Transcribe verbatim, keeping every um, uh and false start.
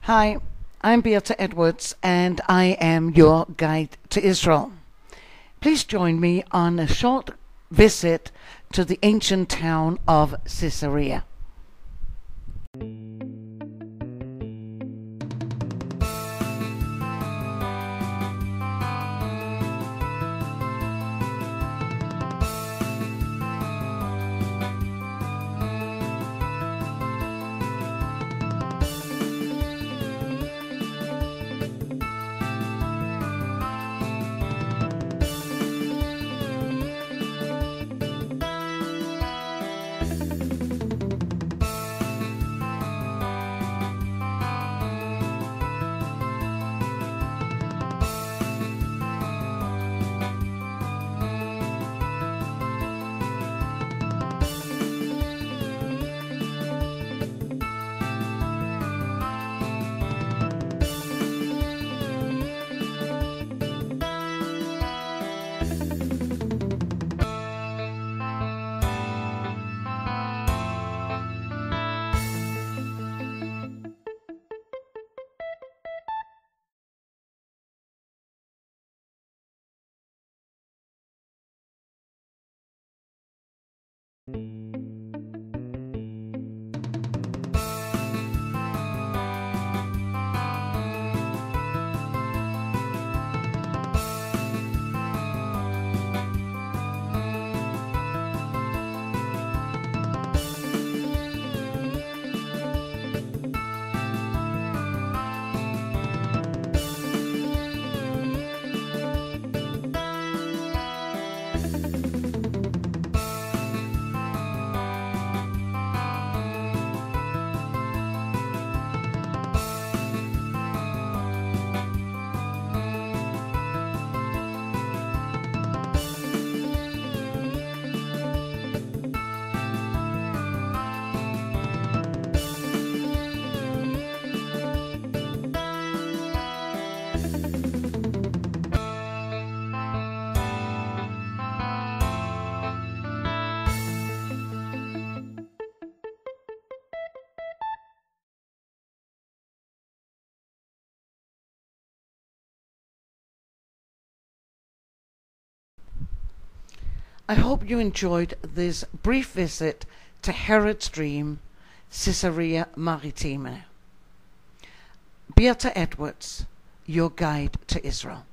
Hi, I'm Beata Edwards, and I am your guide to Israel. Please join me on a short visit to the ancient town of Caesarea. I hope you enjoyed this brief visit to Herod's dream, Caesarea Maritime. Beata Edwards, your guide to Israel.